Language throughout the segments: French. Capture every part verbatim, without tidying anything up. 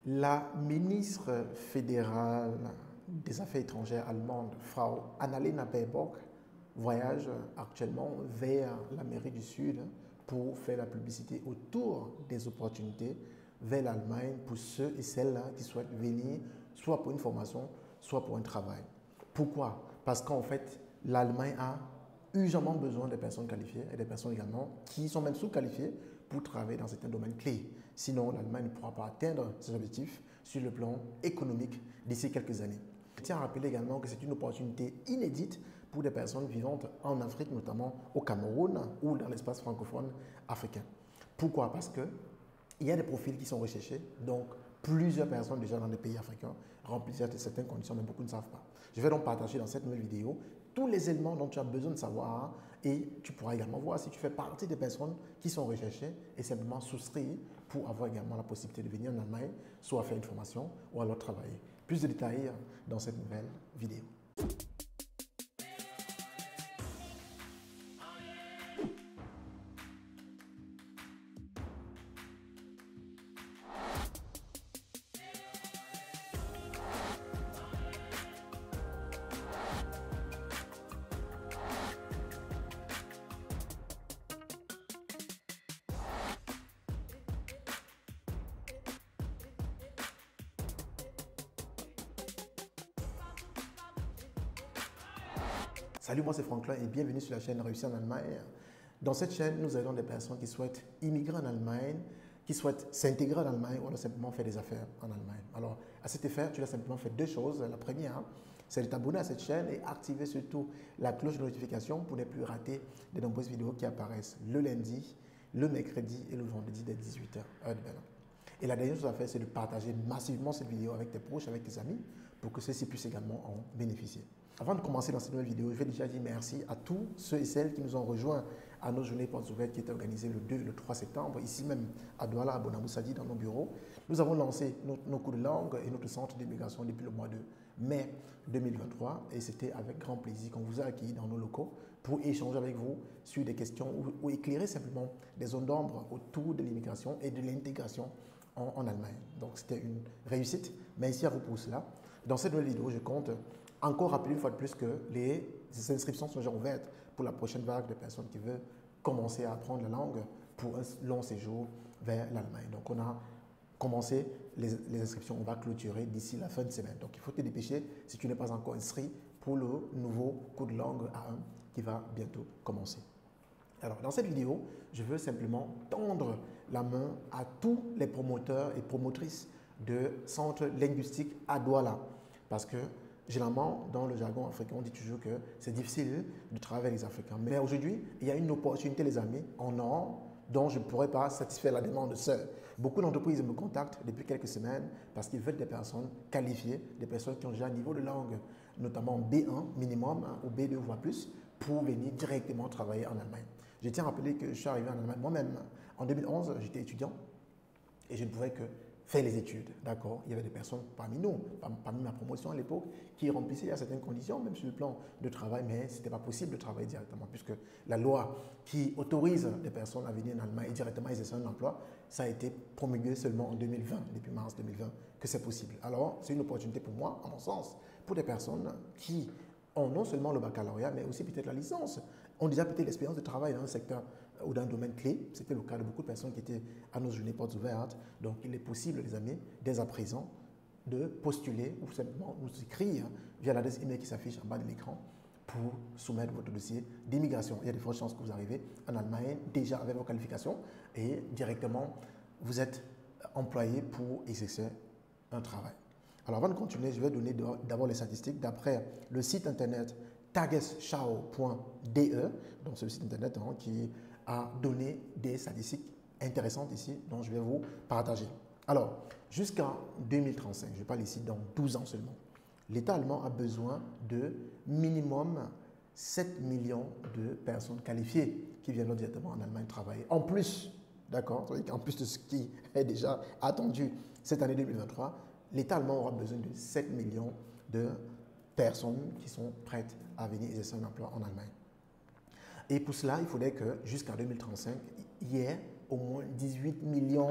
La ministre fédérale des Affaires étrangères allemande, Frau Annalena Baerbock, voyage actuellement vers l'Amérique du Sud pour faire la publicité autour des opportunités vers l'Allemagne pour ceux et celles qui souhaitent venir soit pour une formation, soit pour un travail. Pourquoi? Parce qu'en fait, l'Allemagne a urgemment besoin des personnes qualifiées et des personnes également qui sont même sous-qualifiées pour travailler dans certains domaines clés. Sinon, l'Allemagne ne pourra pas atteindre ses objectifs sur le plan économique d'ici quelques années. Je tiens à rappeler également que c'est une opportunité inédite pour des personnes vivantes en Afrique, notamment au Cameroun ou dans l'espace francophone africain. Pourquoi? Parce que il y a des profils qui sont recherchés, donc plusieurs personnes déjà dans des pays africains remplissent certaines conditions, mais beaucoup ne savent pas. Je vais donc partager dans cette nouvelle vidéo tous les éléments dont tu as besoin de savoir et tu pourras également voir si tu fais partie des personnes qui sont recherchées et simplement souscrire pour avoir également la possibilité de venir en Allemagne, soit faire une formation ou alors travailler. Plus de détails dans cette nouvelle vidéo. Salut, moi c'est Franklin et bienvenue sur la chaîne Réussir en Allemagne. Dans cette chaîne, nous aidons des personnes qui souhaitent immigrer en Allemagne, qui souhaitent s'intégrer en Allemagne ou alors simplement faire des affaires en Allemagne. Alors, à cet effet, tu dois simplement faire deux choses. La première, c'est de t'abonner à cette chaîne et activer surtout la cloche de notification pour ne plus rater de nombreuses vidéos qui apparaissent le lundi, le mercredi et le vendredi dès dix-huit heures, heure de Berlin. Et la dernière chose à faire, c'est de partager massivement cette vidéo avec tes proches, avec tes amis, pour que ceux-ci puissent également en bénéficier. Avant de commencer dans cette nouvelle vidéo, je vais déjà dire merci à tous ceux et celles qui nous ont rejoints à nos journées portes ouvertes qui étaient organisées le deux et le trois septembre, ici même à Douala, à Bonamoussadi, dans nos bureaux. Nous avons lancé nos, nos cours de langue et notre centre d'immigration depuis le mois de mai deux mille vingt-trois et c'était avec grand plaisir qu'on vous a accueillis dans nos locaux pour échanger avec vous sur des questions ou, ou éclairer simplement des zones d'ombre autour de l'immigration et de l'intégration en, en Allemagne. Donc c'était une réussite, merci à vous pour cela. Dans cette nouvelle vidéo, je compte encore rappeler une fois de plus que les inscriptions sont déjà ouvertes pour la prochaine vague de personnes qui veulent commencer à apprendre la langue pour un long séjour vers l'Allemagne. Donc on a commencé les, les inscriptions, on va clôturer d'ici la fin de semaine. Donc il faut te dépêcher si tu n'es pas encore inscrit pour le nouveau cours de langue A un qui va bientôt commencer. Alors, dans cette vidéo, je veux simplement tendre la main à tous les promoteurs et promotrices de centres linguistiques à Douala. Parce que, généralement, dans le jargon africain, on dit toujours que c'est difficile de travailler avec les Africains. Mais aujourd'hui, il y a une opportunité, les amis, en or, dont je ne pourrais pas satisfaire la demande seule. Beaucoup d'entreprises me contactent depuis quelques semaines parce qu'ils veulent des personnes qualifiées, des personnes qui ont déjà un niveau de langue, notamment B un minimum hein, ou B deux voire plus, pour venir directement travailler en Allemagne. Je tiens à rappeler que je suis arrivé en Allemagne moi-même. En deux mille onze, j'étais étudiant et je ne pouvais que faire les études. D'accord? Il y avait des personnes parmi nous, parmi ma promotion à l'époque, qui remplissaient à certaines conditions, même sur le plan de travail, mais ce n'était pas possible de travailler directement, puisque la loi qui autorise des personnes à venir en Allemagne et directement exercer un emploi, ça a été promulgué seulement en deux mille vingt, depuis mars deux mille vingt, que c'est possible. Alors, c'est une opportunité pour moi, à mon sens, pour des personnes qui ont non seulement le baccalauréat, mais aussi peut-être la licence, ont déjà peut-être l'expérience de travail dans un secteur ou dans un domaine clé. C'était le cas de beaucoup de personnes qui étaient à nos journées portes ouvertes. Donc, il est possible, les amis, dès à présent, de postuler ou simplement nous écrire via l'adresse email qui s'affiche en bas de l'écran pour soumettre votre dossier d'immigration. Il y a de fortes chances que vous arrivez en Allemagne déjà avec vos qualifications et directement, vous êtes employé pour exercer un travail. Alors avant de continuer, je vais donner d'abord les statistiques d'après le site internet tagesschau point de, donc c'est le site internet hein, qui a donné des statistiques intéressantes ici, dont je vais vous partager. Alors, jusqu'en deux mille trente-cinq, je parle ici dans douze ans seulement, l'État allemand a besoin de minimum sept millions de personnes qualifiées qui viendront directement en Allemagne travailler. En plus, d'accord, en plus de ce qui est déjà attendu cette année deux mille vingt-trois, l'État allemand aura besoin de sept millions de personnes qui sont prêtes à venir exercer un emploi en Allemagne. Et pour cela, il faudrait que jusqu'en deux mille trente-cinq, il y ait au moins dix-huit millions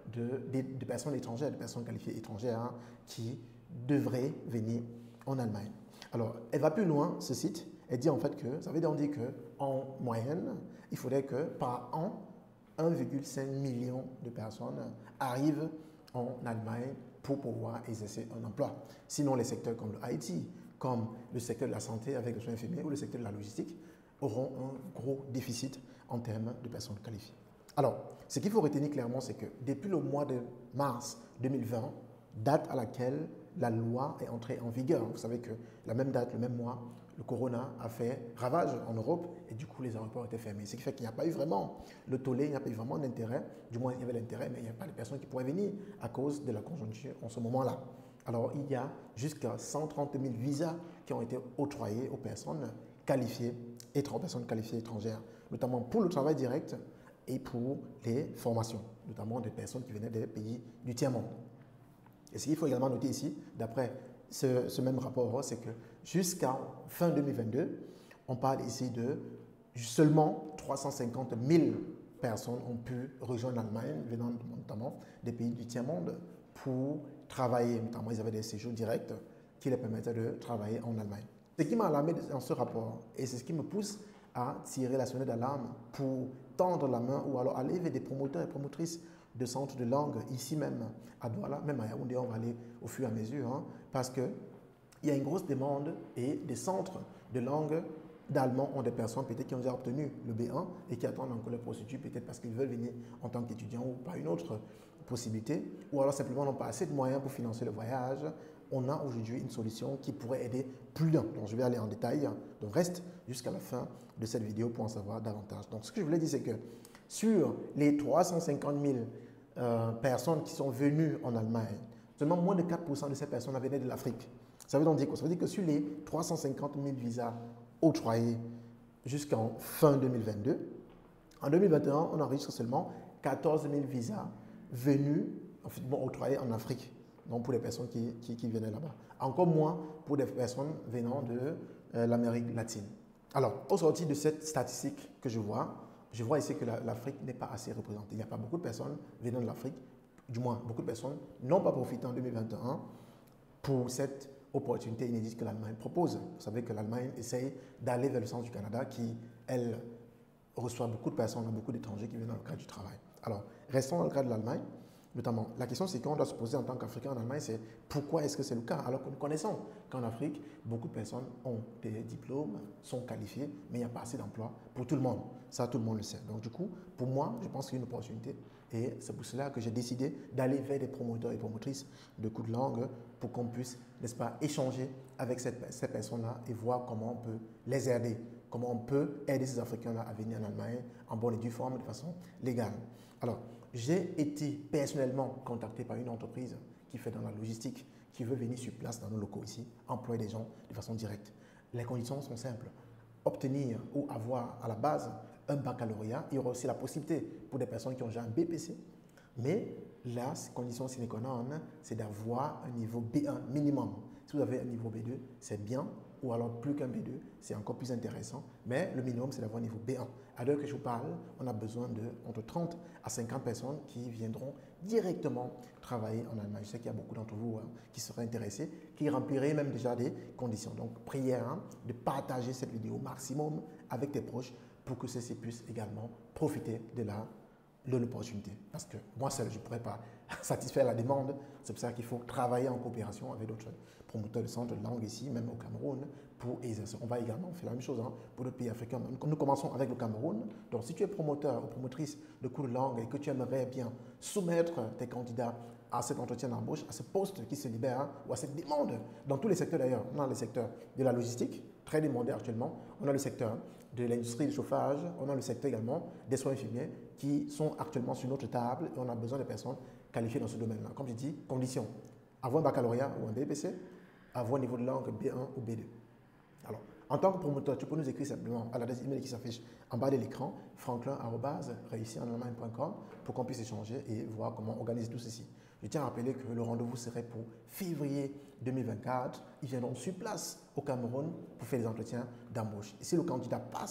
de, de, de personnes étrangères, de personnes qualifiées étrangères hein, qui devraient venir en Allemagne. Alors, elle va plus loin, ce site. Elle dit en fait que, ça veut dire, on dit qu'en moyenne, il faudrait que par an, un virgule cinq million de personnes arrivent en Allemagne pour pouvoir exercer un emploi. Sinon, les secteurs comme le I T, comme le secteur de la santé avec les soins infirmiers ou le secteur de la logistique auront un gros déficit en termes de personnes qualifiées. Alors, ce qu'il faut retenir clairement, c'est que depuis le mois de mars deux mille vingt, date à laquelle la loi est entrée en vigueur, vous savez que la même date, le même mois, le corona a fait ravage en Europe et du coup les aéroports étaient fermés. Ce qui fait qu'il n'y a pas eu vraiment le tollé, il n'y a pas eu vraiment d'intérêt, du moins il y avait l'intérêt, mais il n'y a pas de personnes qui pourraient venir à cause de la conjoncture en ce moment-là. Alors il y a jusqu'à cent trente mille visas qui ont été octroyés aux personnes qualifiées, aux personnes qualifiées étrangères, notamment pour le travail direct et pour les formations, notamment des personnes qui venaient des pays du tiers-monde. Et ce qu'il faut également noter ici, d'après ce, ce même rapport, c'est que jusqu'à fin deux mille vingt-deux, on parle ici de seulement trois cent cinquante mille personnes ont pu rejoindre l'Allemagne, venant notamment des pays du tiers-monde, pour travailler. Notamment, ils avaient des séjours directs qui les permettaient de travailler en Allemagne. Ce qui m'a alarmé dans ce rapport, et c'est ce qui me pousse à tirer la sonnette d'alarme pour tendre la main ou alors aller vers des promoteurs et promotrices de centres de langue, ici même à Douala, même à Yaoundé, on va aller au fur et à mesure, hein, parce qu'il y a une grosse demande et des centres de langue d'allemand ont des personnes peut-être qui ont déjà obtenu le B un et qui attendent encore leur procédure, peut-être parce qu'ils veulent venir en tant qu'étudiants ou pas une autre possibilité, ou alors simplement n'ont pas assez de moyens pour financer le voyage. On a aujourd'hui une solution qui pourrait aider plus d'un. Donc je vais aller en détail, donc reste jusqu'à la fin de cette vidéo pour en savoir davantage. Donc ce que je voulais dire, c'est que sur les trois cent cinquante mille euh, personnes qui sont venues en Allemagne, seulement moins de quatre pour cent de ces personnes venaient de l'Afrique. Ça veut donc dire quoi? Ça veut dire que sur les trois cent cinquante mille visas octroyés jusqu'en fin deux mille vingt-deux, en deux mille vingt et un, on enregistre seulement quatorze mille visas venus, bon, octroyés en Afrique, donc pour les personnes qui, qui, qui venaient là-bas. Encore moins pour des personnes venant de euh, l'Amérique latine. Alors, au sortir de cette statistique que je vois, je vois ici que l'Afrique n'est pas assez représentée. Il n'y a pas beaucoup de personnes venant de l'Afrique, du moins beaucoup de personnes n'ont pas profité en deux mille vingt et un pour cette opportunité inédite que l'Allemagne propose. Vous savez que l'Allemagne essaye d'aller vers le sens du Canada qui, elle, reçoit beaucoup de personnes, beaucoup d'étrangers qui viennent dans le cadre du travail. Alors, restons dans le cadre de l'Allemagne. Notamment, la question c'est qu'on doit se poser en tant qu'Africain en Allemagne, c'est pourquoi est-ce que c'est le cas? Alors que nous connaissons qu'en Afrique, beaucoup de personnes ont des diplômes, sont qualifiées, mais il n'y a pas assez d'emplois pour tout le monde. Ça, tout le monde le sait. Donc du coup, pour moi, je pense qu'il y a une opportunité et c'est pour cela que j'ai décidé d'aller vers des promoteurs et promotrices de cours de langue pour qu'on puisse, n'est-ce pas, échanger avec cette, ces personnes-là et voir comment on peut les aider, comment on peut aider ces Africains-là à venir en Allemagne en bonne et due forme, de façon légale. Alors, j'ai été personnellement contacté par une entreprise qui fait dans la logistique, qui veut venir sur place dans nos locaux ici, employer des gens de façon directe. Les conditions sont simples. Obtenir ou avoir à la base un baccalauréat, il y aura aussi la possibilité pour des personnes qui ont déjà un B P C. Mais la condition sine qua non, c'est d'avoir un niveau B un minimum. Si vous avez un niveau B deux, c'est bien, ou alors plus qu'un B deux, c'est encore plus intéressant. Mais le minimum, c'est d'avoir un niveau B un. À l'heure que je vous parle, on a besoin de entre trente à cinquante personnes qui viendront directement travailler en Allemagne. Je sais qu'il y a beaucoup d'entre vous hein, qui seraient intéressés, qui rempliraient même déjà des conditions. Donc, prière hein, de partager cette vidéo au maximum avec tes proches pour que ceux-ci puissent également profiter de la de l'opportunité. Parce que moi seul, je ne pourrais pas satisfaire la demande. C'est pour ça qu'il faut travailler en coopération avec d'autres promoteurs de centres de langue ici, même au Cameroun, pour exercer. On va également faire la même chose hein, pour d'autres pays africains. Nous commençons avec le Cameroun. Donc, si tu es promoteur ou promotrice de cours de langue et que tu aimerais bien soumettre tes candidats à cet entretien d'embauche, à ce poste qui se libère hein, ou à cette demande, dans tous les secteurs d'ailleurs, on a le secteur de la logistique, très demandé actuellement, on a le secteur de l'industrie du chauffage, on a le secteur également des soins infirmiers qui sont actuellement sur notre table et on a besoin de personnes qualifiées dans ce domaine-là. Comme je dis, conditions, avoir un baccalauréat ou un B P C, avoir un niveau de langue B un ou B deux. Alors, en tant que promoteur, tu peux nous écrire simplement à l'adresse email qui s'affiche en bas de l'écran, franklin arobase réussir en allemagne point com, pour qu'on puisse échanger et voir comment organiser tout ceci. Je tiens à rappeler que le rendez-vous serait pour février deux mille vingt-quatre. Ils viendront sur place au Cameroun pour faire des entretiens d'embauche. Et si le candidat passe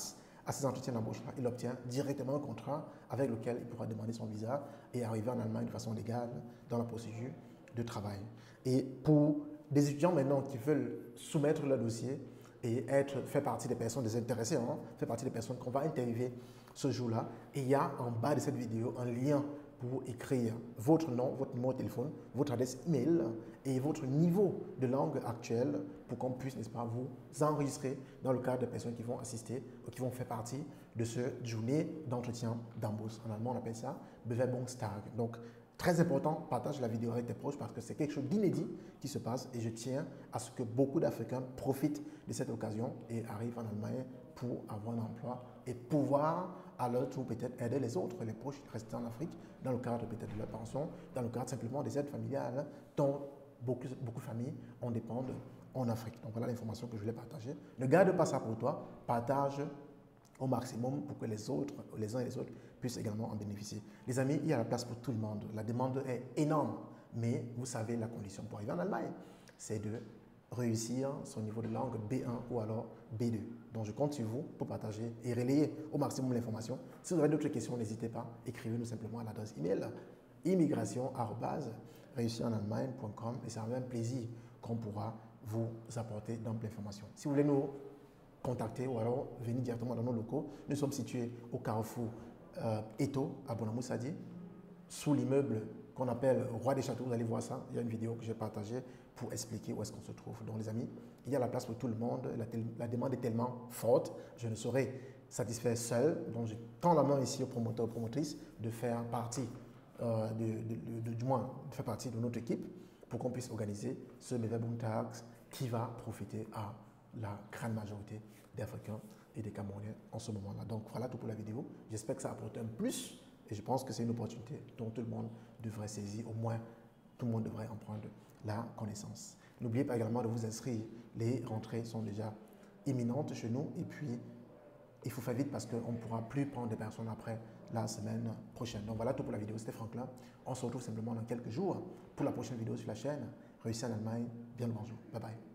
à ces entretiens d'embauche-là, il obtient directement un contrat avec lequel il pourra demander son visa et arriver en Allemagne de façon légale dans la procédure de travail. Et pour des étudiants maintenant qui veulent soumettre leur dossier et être, faire partie des personnes désintéressées, hein, faire partie des personnes qu'on va interviewer ce jour-là, et il y a en bas de cette vidéo un lien pour écrire votre nom, votre numéro de téléphone, votre adresse email et votre niveau de langue actuel pour qu'on puisse, n'est-ce pas, vous enregistrer dans le cadre des personnes qui vont assister ou qui vont faire partie de cette journée d'entretien d'embauche. En allemand, on appelle ça Bewerbungstag. Donc, très important, partage la vidéo avec tes proches parce que c'est quelque chose d'inédit qui se passe et je tiens à ce que beaucoup d'Africains profitent de cette occasion et arrivent en Allemagne pour avoir un emploi et pouvoir à leur tour peut-être aider les autres, les proches restés en Afrique, dans le cadre peut-être de leur pension, dans le cadre simplement des aides familiales dont beaucoup, beaucoup de familles en dépendent en Afrique. Donc voilà l'information que je voulais partager. Ne garde pas ça pour toi, partage au maximum pour que les autres, les uns et les autres, puissent également en bénéficier. Les amis, il y a la place pour tout le monde. La demande est énorme, mais vous savez la condition pour arriver en Allemagne, c'est de réussir son niveau de langue B un ou alors B deux. Donc je compte sur vous pour partager et relayer au maximum l'information. Si vous avez d'autres questions, n'hésitez pas, écrivez-nous simplement à l'adresse email immigration arobase réussir en allemagne point com et c'est avec un plaisir qu'on pourra vous apporter d'amples informations. Si vous voulez nous contacter ou alors venir directement dans nos locaux, nous sommes situés au carrefour euh, Eto à Bonamoussadi, sous l'immeuble qu'on appelle Roi des Châteaux. Vous allez voir ça, il y a une vidéo que j'ai partagée pour expliquer où est-ce qu'on se trouve. Donc les amis, il y a la place pour tout le monde, la, la demande est tellement forte, je ne saurais satisfaire seul, donc je tends la main ici aux promoteurs, aux promotrices de faire partie, euh, de, de, de, du moins, de faire partie de notre équipe pour qu'on puisse organiser ce Bewerbungstag qui va profiter à la grande majorité des Africains et des Camerounais en ce moment-là. Donc voilà tout pour la vidéo. J'espère que ça apporte un plus et je pense que c'est une opportunité dont tout le monde devrait saisir, au moins tout le monde devrait en prendre la connaissance. N'oubliez pas également de vous inscrire. Les rentrées sont déjà imminentes chez nous et puis il faut faire vite parce qu'on ne pourra plus prendre des personnes après la semaine prochaine. Donc voilà tout pour la vidéo. C'était Franklin. On se retrouve simplement dans quelques jours pour la prochaine vidéo sur la chaîne. Réussir en Allemagne. Bien le bonjour. Bye bye.